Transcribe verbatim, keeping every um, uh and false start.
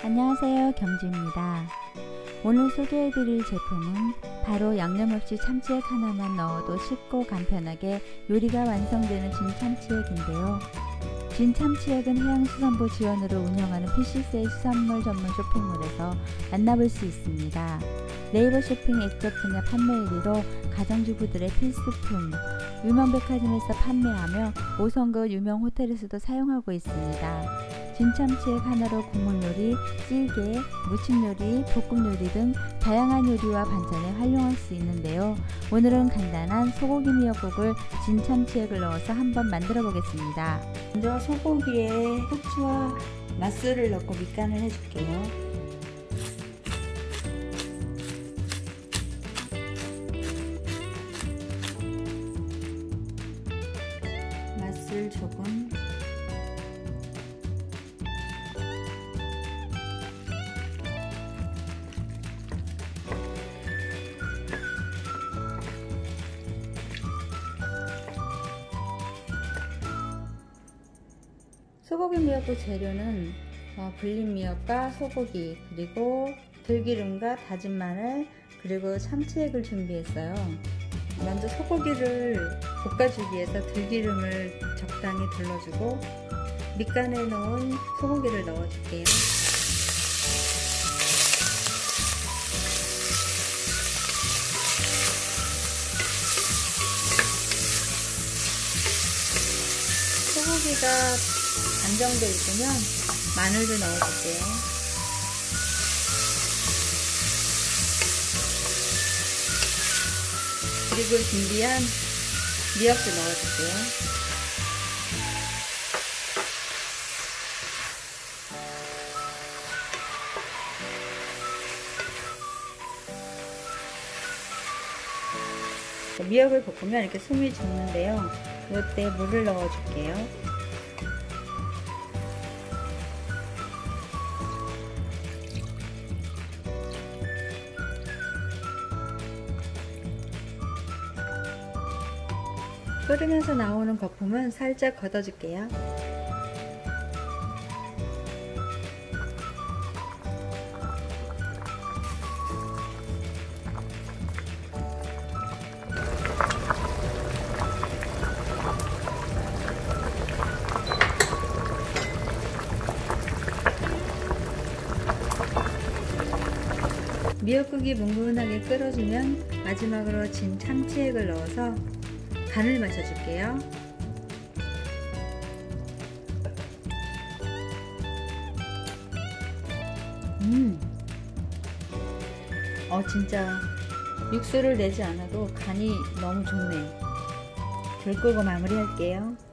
안녕하세요, 겸주입니다. 오늘 소개해드릴 제품은 바로 양념 없이 참치액 하나만 넣어도 쉽고 간편하게 요리가 완성되는 진참치액인데요. 진참치액은 해양수산부 지원으로 운영하는 피씨씨에이 수산물 전문 쇼핑몰에서 만나볼 수 있습니다. 네이버 쇼핑 액젓 분야 판매 일 위로 가정주부들의 필수품, 유명 백화점에서 판매하며 오 성급 유명 호텔에서도 사용하고 있습니다. 진참치액 하나로 국물요리, 찌개, 무침요리, 볶음요리 등 다양한 요리와 반찬에 활용할 수 있는데요. 오늘은 간단한 소고기 미역국을 진참치액을 넣어서 한번 만들어 보겠습니다. 먼저 소고기에 후추와 맛술을 넣고 밑간을 해줄게요. 맛술 조금, 소고기 미역국 재료는 어, 불린 미역과 소고기, 그리고 들기름과 다진 마늘, 그리고 참치액을 준비했어요. 먼저 소고기를 볶아주기 위해서 들기름을 적당히 둘러주고 밑간에 넣은 소고기를 넣어줄게요. 소고기가 안정되어 있으면 마늘도 넣어줄게요. 그리고 준비한 미역도 넣어줄게요. 미역을 볶으면 이렇게 숨이 죽는데요. 이때 물을 넣어줄게요. 끓으면서 나오는 거품은 살짝 걷어줄게요. 미역국이 뭉근하게 끓어주면 마지막으로 진 참치액을 넣어서 간을 맞춰줄게요. 음, 어 진짜 육수를 내지 않아도 간이 너무 좋네요. 불 끄고 마무리할게요.